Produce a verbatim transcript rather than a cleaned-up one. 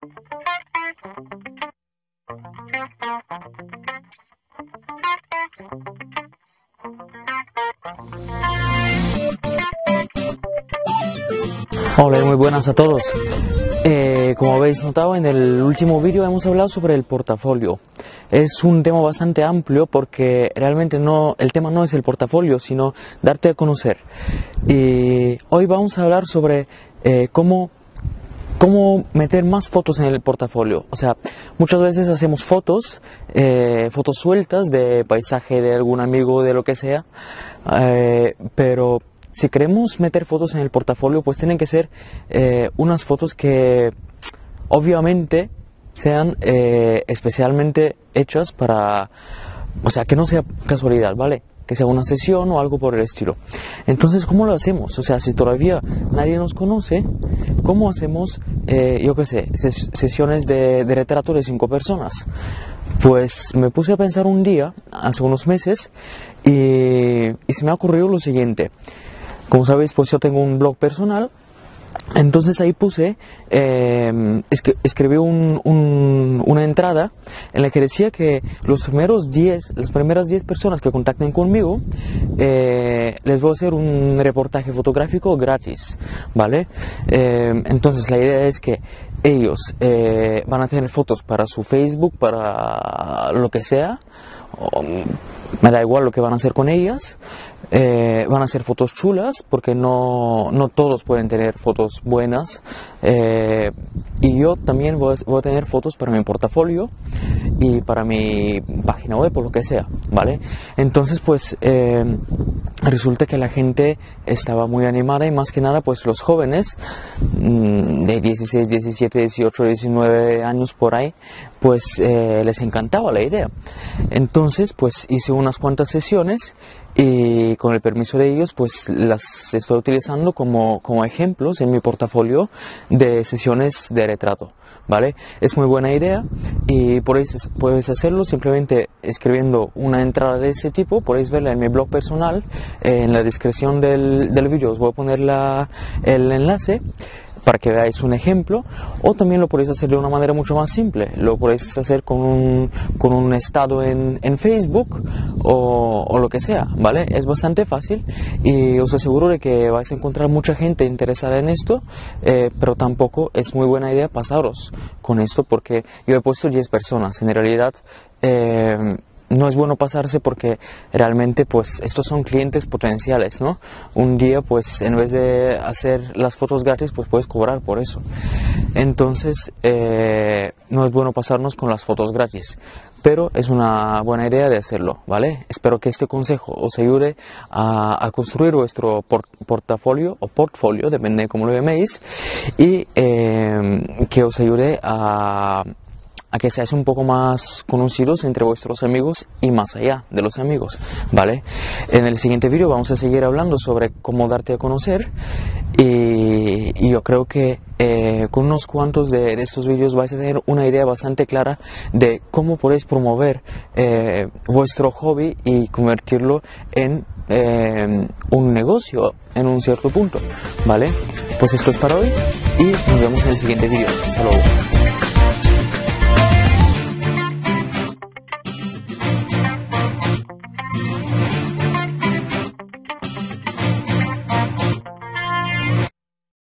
Hola, muy buenas a todos. Eh, como habéis notado, en el último vídeo hemos hablado sobre el portafolio. Es un tema bastante amplio porque realmente no, el tema no es el portafolio, sino darte a conocer. Y hoy vamos a hablar sobre eh, cómo, cómo meter más fotos en el portafolio. O sea, muchas veces hacemos fotos, eh, fotos sueltas de paisaje de algún amigo, de lo que sea, eh, pero si queremos meter fotos en el portafolio, pues tienen que ser eh, unas fotos que obviamente sean eh, especialmente hechas para, o sea, que no sea casualidad, ¿vale? Que sea una sesión o algo por el estilo. Entonces, ¿cómo lo hacemos? O sea, si todavía nadie nos conoce, ¿cómo hacemos, eh, yo qué sé, ses sesiones de, de retrato de cinco personas? Pues me puse a pensar un día, hace unos meses, y, y se me ha ocurrido lo siguiente. Como sabéis, pues yo tengo un blog personal. Entonces ahí puse, eh, es que escribí un, un, una entrada en la que decía que los primeros diez, las primeras diez personas que contacten conmigo, eh, les voy a hacer un reportaje fotográfico gratis, ¿vale? Eh, entonces la idea es que ellos eh, van a tener fotos para su Facebook, para lo que sea, o, me da igual lo que van a hacer con ellas. Eh, van a ser fotos chulas porque no, no todos pueden tener fotos buenas, eh, y yo también voy a, voy a tener fotos para mi portafolio y para mi página web o lo que sea, ¿vale? Entonces pues eh, resulta que la gente estaba muy animada y más que nada pues los jóvenes mmm, de dieciséis, diecisiete, dieciocho, diecinueve años por ahí, pues eh, les encantaba la idea. Entonces pues hice unas cuantas sesiones y con el permiso de ellos pues las estoy utilizando como, como ejemplos en mi portafolio de sesiones de retrato, ¿vale? Es muy buena idea y podéis, podéis hacerlo simplemente escribiendo una entrada de ese tipo. Podéis verla en mi blog personal, eh, en la descripción del, del vídeo os voy a poner la, el enlace para que veáis un ejemplo, o también lo podéis hacer de una manera mucho más simple. Lo podéis hacer con un, con un estado en, en Facebook o, o lo que sea, ¿vale? Es bastante fácil y os aseguro de que vais a encontrar mucha gente interesada en esto, eh, pero tampoco es muy buena idea pasaros con esto porque yo he puesto diez personas. En realidad eh, no es bueno pasarse porque realmente pues estos son clientes potenciales, ¿no? Un día pues en vez de hacer las fotos gratis pues puedes cobrar por eso. Entonces eh, no es bueno pasarnos con las fotos gratis, pero es una buena idea de hacerlo, ¿vale? Espero que este consejo os ayude a, a construir vuestro port portafolio o portfolio, depende de cómo lo llaméis, y eh, que os ayude a a que seáis un poco más conocidos entre vuestros amigos y más allá de los amigos, ¿vale? En el siguiente vídeo vamos a seguir hablando sobre cómo darte a conocer y, y yo creo que eh, con unos cuantos de, de estos vídeos vais a tener una idea bastante clara de cómo podéis promover eh, vuestro hobby y convertirlo en eh, un negocio en un cierto punto, ¿vale? Pues esto es para hoy y nos vemos en el siguiente vídeo. Hasta luego.